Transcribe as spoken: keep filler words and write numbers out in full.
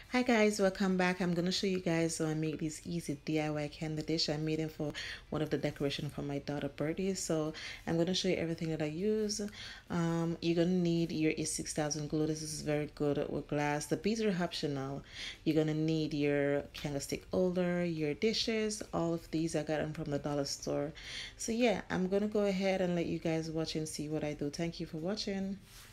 Hi guys, welcome back. I'm gonna show you guys how I make this easy D I Y candy dish. I made it for one of the decoration for my daughter's birthday. So I'm gonna show you everything that I use. Um, you're gonna need your E six thousand glue. This is very good with glass. The beads are optional. You're gonna need your candlestick holder, your dishes. All of these I got them from the dollar store. So yeah, I'm gonna go ahead and let you guys watch and see what I do. Thank you for watching.